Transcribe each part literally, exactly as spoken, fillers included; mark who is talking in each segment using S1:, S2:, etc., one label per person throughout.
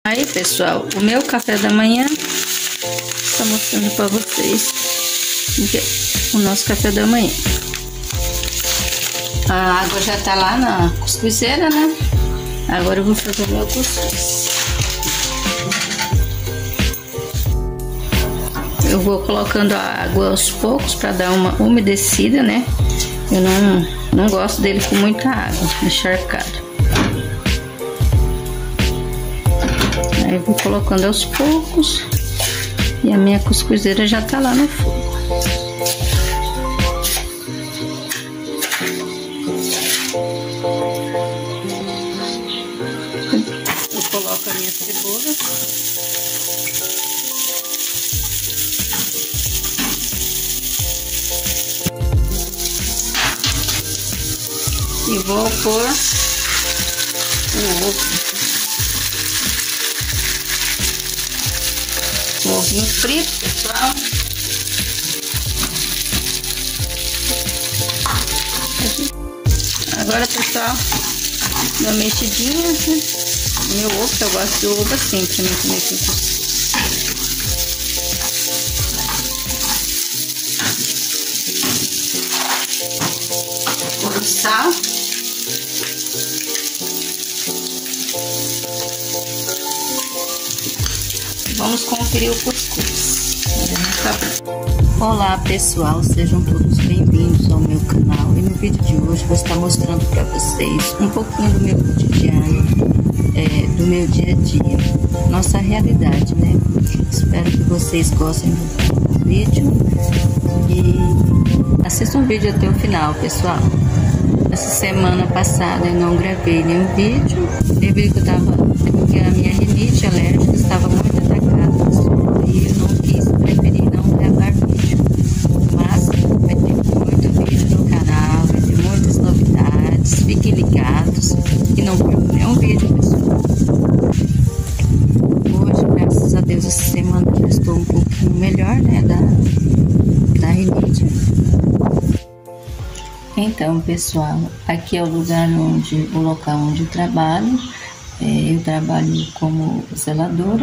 S1: Aí, pessoal, o meu café da manhã, tá mostrando para vocês o nosso café da manhã. A água já tá lá na cuscuzeira, né? Agora eu vou fazer o meu cuscuz. Eu vou colocando a água aos poucos para dar uma umedecida, né? Eu não, não gosto dele com muita água, encharcado. Aí eu vou colocando aos poucos e a minha cuscuzeira já tá lá no fogo. Eu coloco a minha cebola. E vou pôr o ovo. O ovinho frito, pessoal. Agora, pessoal, dá uma mexidinha, né? Meu ovo, eu gosto de ovo assim, pra mim comer com cuscuz. Pôr o sal. Vamos conferir o cuscuz. Olá, pessoal, sejam todos bem-vindos ao meu canal. E no vídeo de hoje vou estar mostrando para vocês um pouquinho do meu cotidiano, é, do meu dia a dia, nossa realidade, né? Espero que vocês gostem do vídeo e assistam o vídeo até o final, pessoal. Essa semana passada eu não gravei nenhum vídeo devido que eu tava, porque a minha rinite alérgica estava muito e eu não quis, preferi não gravar vídeo, mas vai ter muito vídeo no canal, vai ter muitas novidades, fiquem ligados e não percam nenhum vídeo, pessoal. Hoje, graças a Deus, essa semana eu estou um pouquinho melhor, né, da, da rinite. Então, pessoal, aqui é o lugar onde, o local onde eu trabalho, é, eu trabalho como zeladora.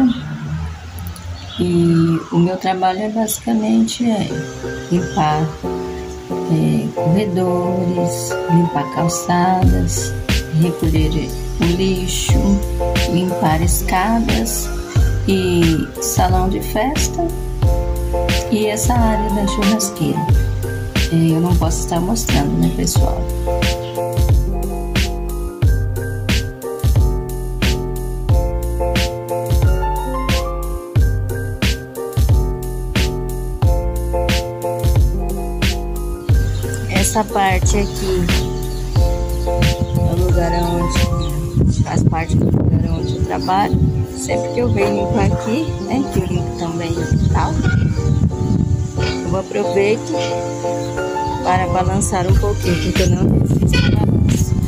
S1: E o meu trabalho é basicamente é limpar é, corredores, limpar calçadas, recolher o lixo, limpar escadas e salão de festa e essa área da churrasqueira. É, eu não posso estar mostrando, né, pessoal? Essa parte aqui é o lugar onde faz parte do lugar onde eu trabalho. Sempre que eu venho limpar aqui, né, que eu limpo também e tal, eu aproveito para balançar um pouquinho, porque eu não resisto ao balanço.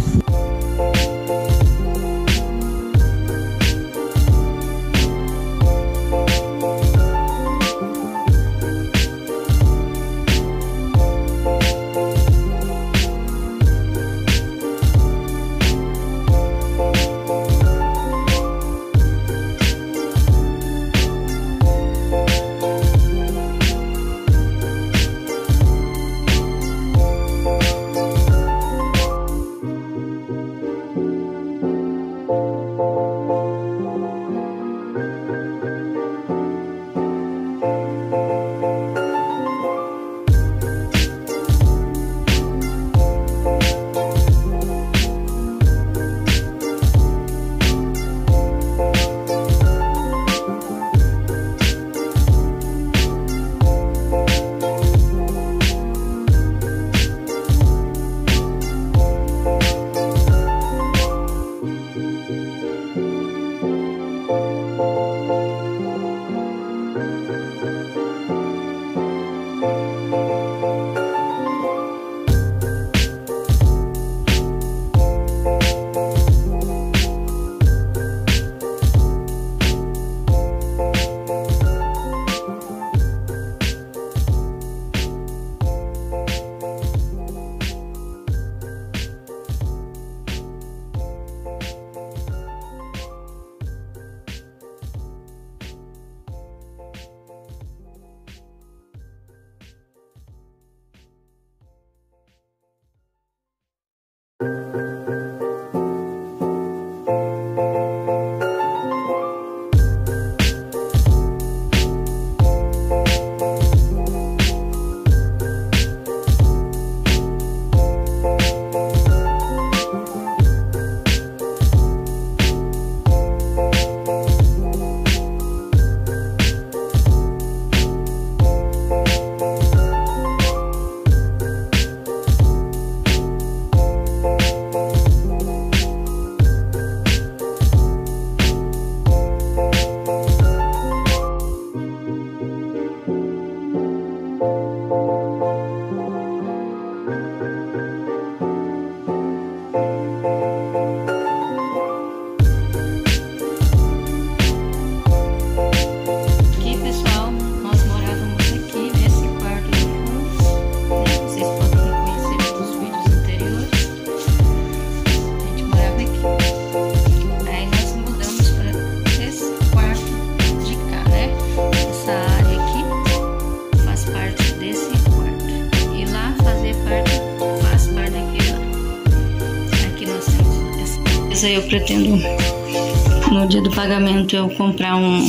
S1: Eu pretendo, no dia do pagamento, eu comprar um,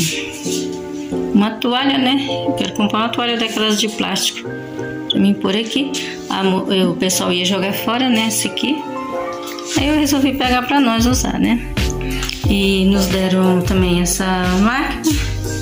S1: uma toalha, né? Eu quero comprar uma toalha daquelas de plástico pra mim pôr aqui. A, eu, o pessoal ia jogar fora, né? Esse aqui. Aí eu resolvi pegar pra nós usar, né? E nos deram também essa máquina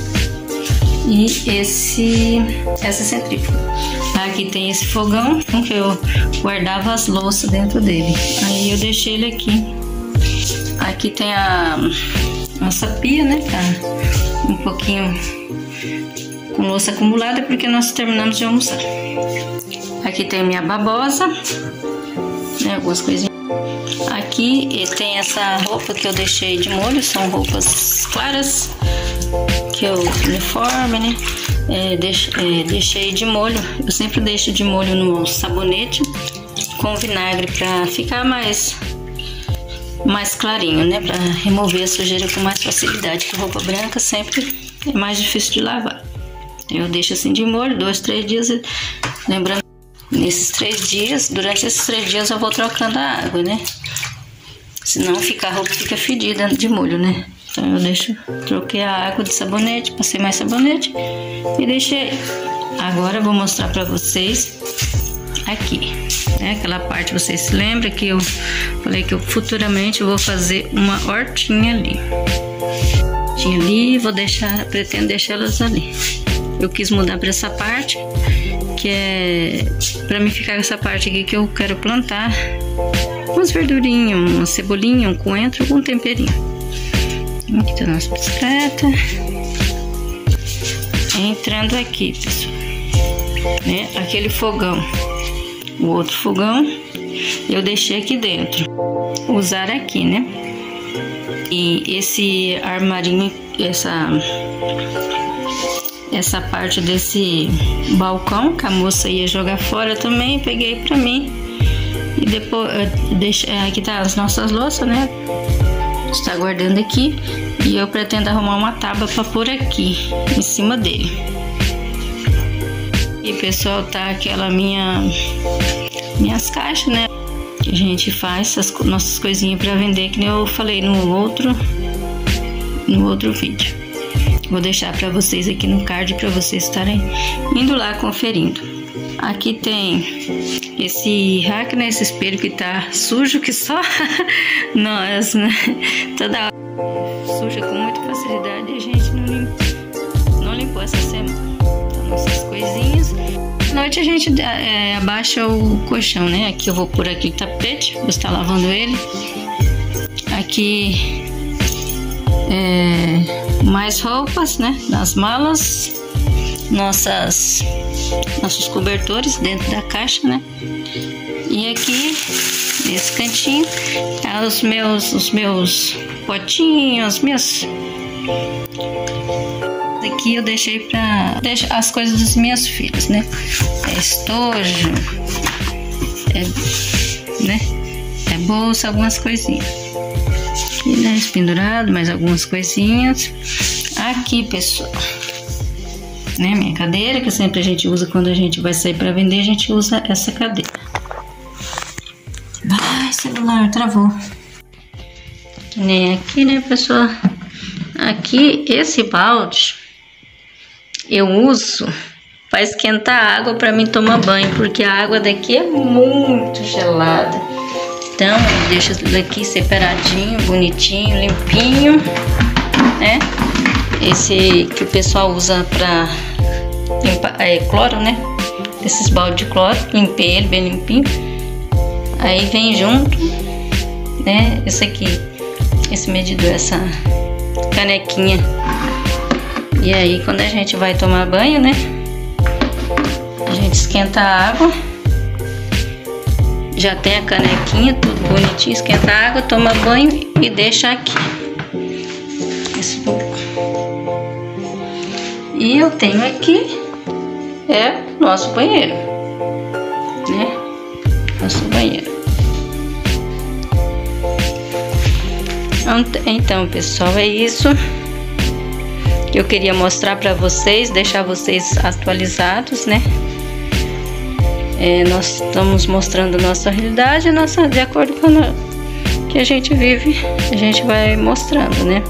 S1: e esse, essa centrífuga. Aqui tem esse fogão que eu guardava as louças dentro dele. Aí eu deixei ele aqui. Aqui tem a nossa pia, né? Tá um pouquinho com louça acumulada porque nós terminamos de almoçar. Aqui tem a minha babosa, né? Algumas coisinhas. Aqui tem essa roupa que eu deixei de molho, são roupas claras, que eu uniforme, né? É, deix, é, deixei de molho. Eu sempre deixo de molho no sabonete com vinagre para ficar mais mais clarinho, né, para remover a sujeira com mais facilidade, que roupa branca sempre é mais difícil de lavar. Eu deixo assim de molho, dois, três dias, lembrando, nesses três dias, durante esses três dias eu vou trocando a água, né, senão fica, a roupa fica fedida de molho, né, então eu deixo, troquei a água de sabonete, passei mais sabonete e deixei. Agora eu vou mostrar para vocês aqui, né? Aquela parte, vocês se lembram que eu falei que eu futuramente eu vou fazer uma hortinha ali. Tinha ali, vou deixar, pretendo deixar elas ali. Eu quis mudar para essa parte, que é para mim ficar essa parte aqui que eu quero plantar umas verdurinhas, uma cebolinha, um coentro, algum temperinho. Aqui tá a nossa bicicleta. Entrando aqui, pessoal, né? Aquele fogão. O outro fogão eu deixei aqui dentro, usar aqui, né? E esse armarinho, essa essa parte desse balcão que a moça ia jogar fora também, peguei pra mim. E depois deixei, aqui tá as nossas louças, né? Está guardando aqui e eu pretendo arrumar uma tábua para pôr aqui em cima dele. E pessoal, tá aquela minha minhas caixas, né? Que a gente faz essas nossas coisinhas para vender, que nem eu falei no outro no outro vídeo. Vou deixar para vocês aqui no card para vocês estarem indo lá conferindo. Aqui tem esse rack, né? Esse espelho que tá sujo que só nós, né? Toda hora suja com muita facilidade e a gente não limpou, não limpou essa semana. Então, nossas coisinhas. À noite a gente é, abaixa o colchão, né? Aqui eu vou pôr aqui o tapete, vou estar lavando ele. Aqui é, mais roupas, né? Nas malas, nossas nossos cobertores dentro da caixa, né? E aqui nesse cantinho tá os meus os meus potinhos, as minhas. Aqui eu deixei para deixar as coisas das minhas filhas, né? É estojo, é, né? É bolsa, algumas coisinhas. Aqui, né? Pendurado, mais algumas coisinhas. Aqui, pessoal, né? Minha cadeira, que sempre a gente usa quando a gente vai sair para vender, a gente usa essa cadeira. Vai, celular, travou. Nem aqui, né, pessoal? Aqui, esse balde eu uso para esquentar a água para mim tomar banho, porque a água daqui é muito gelada. Então, eu deixo isso daqui separadinho, bonitinho, limpinho, né? Esse que o pessoal usa para limpar, é cloro, né? Esses baldes de cloro, limpei ele bem limpinho. Aí vem junto, né? Esse aqui, esse medidor, essa canequinha. E aí, quando a gente vai tomar banho, né? A gente esquenta a água. Já tem a canequinha, tudo bonitinho. Esquenta a água, toma banho e deixa aqui. Esse e eu tenho aqui é nosso banheiro, né? Nosso banheiro. Então, pessoal, é isso que eu queria mostrar para vocês, deixar vocês atualizados, né? É, nós estamos mostrando nossa realidade, nossa, de acordo com a que a gente vive, a gente vai mostrando, né?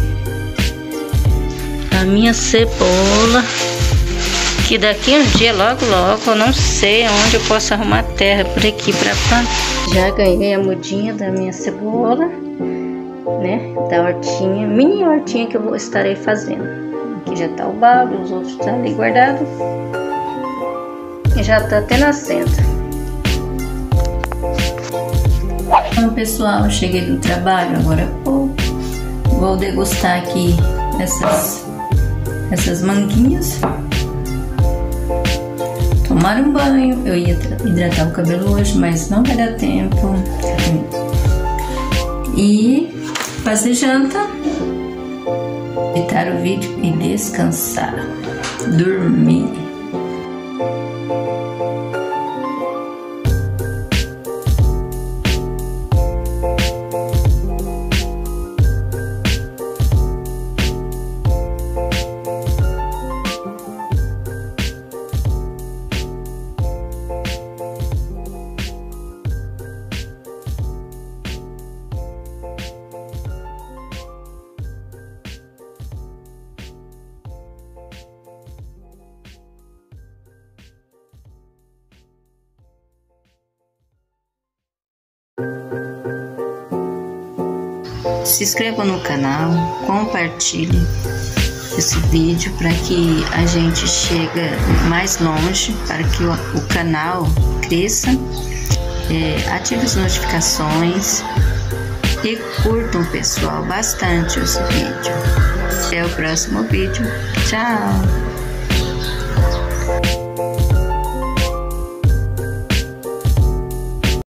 S1: A minha cebola, que daqui um dia, logo logo, eu não sei onde eu posso arrumar terra por aqui para plantar. Já ganhei a mudinha da minha cebola, né? Da hortinha, mini hortinha que eu vou estarei fazendo. Aqui já tá o balde, os outros estão ali guardados. E já tá até nascendo. Então, pessoal, cheguei do trabalho agora há pouco. Vou degustar aqui essas, essas manguinhas. Tomar um banho. Eu ia hidratar o cabelo hoje, mas não vai dar tempo. E fazer janta, editar o vídeo e descansar, dormir. Se inscreva no canal, compartilhe esse vídeo para que a gente chegue mais longe, para que o, o canal cresça, é, ative as notificações e curtam, pessoal, bastante esse vídeo. Até o próximo vídeo. Tchau!